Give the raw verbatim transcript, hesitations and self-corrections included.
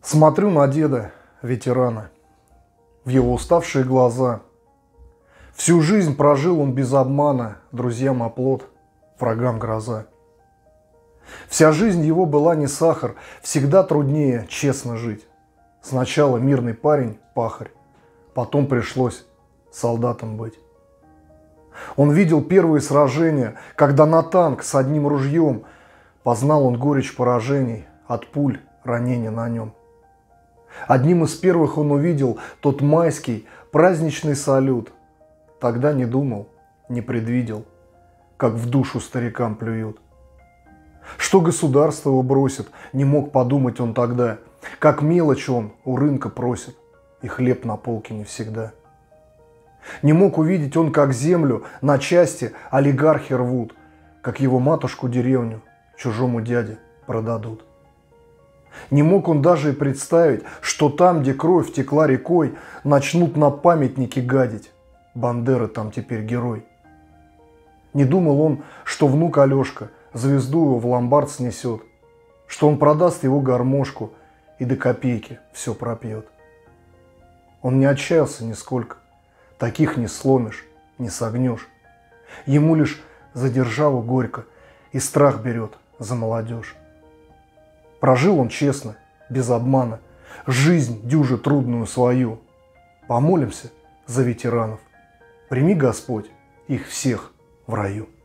Смотрю на деда, ветерана, в его уставшие глаза. Всю жизнь прожил он без обмана, друзьям оплот, врагам гроза. Вся жизнь его была не сахар, всегда труднее честно жить. Сначала мирный парень, пахарь, потом пришлось солдатом быть. Он видел первые сражения, когда на танк с одним ружьем познал он горечь поражений от пуль, ранения на нем. Одним из первых он увидел тот майский праздничный салют. Тогда не думал, не предвидел, как в душу старикам плюют. Что государство его бросит, не мог подумать он тогда, как мелочь он у рынка просит, и хлеб на полке не всегда. Не мог увидеть он, как землю на части олигархи рвут, как его матушку деревню чужому дяде продадут. Не мог он даже и представить, что там, где кровь текла рекой, начнут на памятники гадить. Бандера там теперь герой. Не думал он, что внук Алешка звезду его в ломбард снесет, что он продаст его гармошку и до копейки все пропьет. Он не отчаялся нисколько. Таких не сломишь, не согнешь. Ему лишь за державу горько и страх берет за молодежь. Прожил он честно, без обмана, жизнь дюже трудную свою. Помолимся за ветеранов. Прими, Господь, их всех в раю.